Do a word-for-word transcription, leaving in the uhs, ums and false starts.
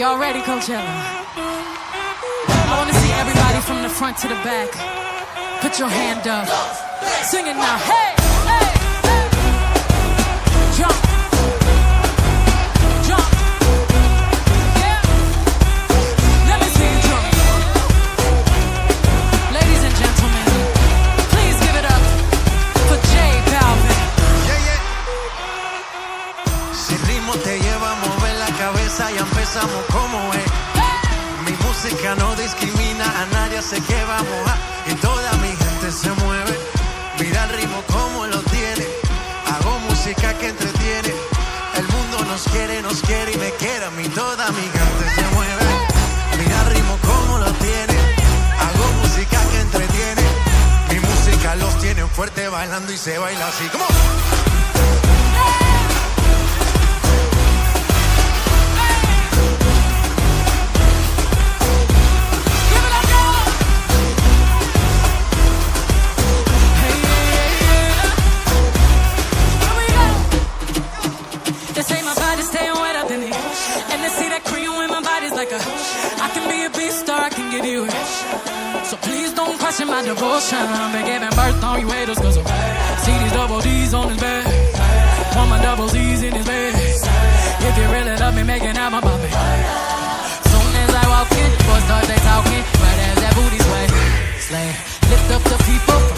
y'all ready, Coachella? I want to see everybody from the front to the back. Put your hand up. Sing it now. Hey, hey, hey. Jump. Jump. Yeah. Let me see you jump. Ladies and gentlemen, please give it up for J Balvin. Yeah, yeah. Si el ritmo te lleva a mover la cabeza, ya empezamos como es. Mi música no discrimina a nadie, sé que vamos a y toda mi gente se mueve. Mira el ritmo como lo tiene. Hago música que entretiene. El mundo nos quiere, nos quiere y me quiere a mí. Toda mi gente se mueve. Mira el ritmo como lo tiene. Hago música que entretiene. Mi música los tiene fuerte bailando y se baila así. ¿Cómo? I can be a beast or I can give you it. So please don't question my devotion. Been giving birth on you haters, cause I see these double D's on his bed. Want my double Z's in his bed. If you really love me, make an album about me. Soon as I walk in, boys start they talking. Right as that booty sway, slay. Lift up the people.